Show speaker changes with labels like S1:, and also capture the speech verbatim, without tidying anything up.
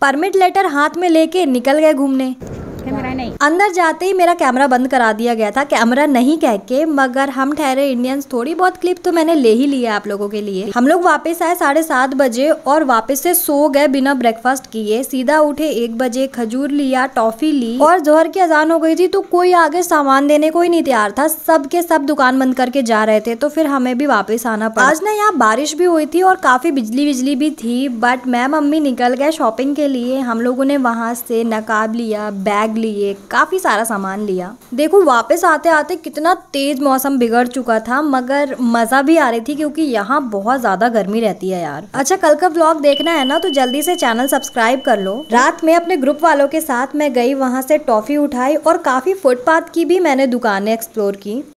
S1: Permit letter हाथ में लेके निकल गए घूमने।
S2: कैमरा नहीं।
S1: अंदर जाते ही मेरा कैमरा बंद करा दिया गया था, कैमरा नहीं कह के, मगर हम ठहरे इंडियंस, थोड़ी बहुत क्लिप तो मैंने ले ही ली है आप लोगों के लिए। हम लोग वापस आए साढ़े सात बजे और वापस से सो गए बिना ब्रेकफास्ट किए। सीधा उठे एक बजे, खजूर लिया, टॉफी ली और जोहर की अजान हो गई थी तो कोई आगे सामान देने को ही नहीं तैयार था। सब के सब दुकान बंद करके जा रहे थे तो फिर हमें भी वापस आना पड़ा। आज ना यहाँ बारिश भी हुई थी और काफी बिजली बिजली भी थी, बट मैं मम्मी निकल गए शॉपिंग के लिए। हम लोगों ने वहाँ से नकाब लिया, बैग लिए, काफी सारा सामान लिया। देखो वापस आते आते कितना तेज मौसम बिगड़ चुका था, मगर मजा भी आ रही थी क्योंकि यहाँ बहुत ज्यादा गर्मी रहती है यार। अच्छा, कल का व्लॉग देखना है ना तो जल्दी से चैनल सब्सक्राइब कर लो। रात में अपने ग्रुप वालों के साथ मैं गई, वहां से टॉफी उठाई और काफी फुटपाथ की भी मैंने दुकानें एक्सप्लोर की।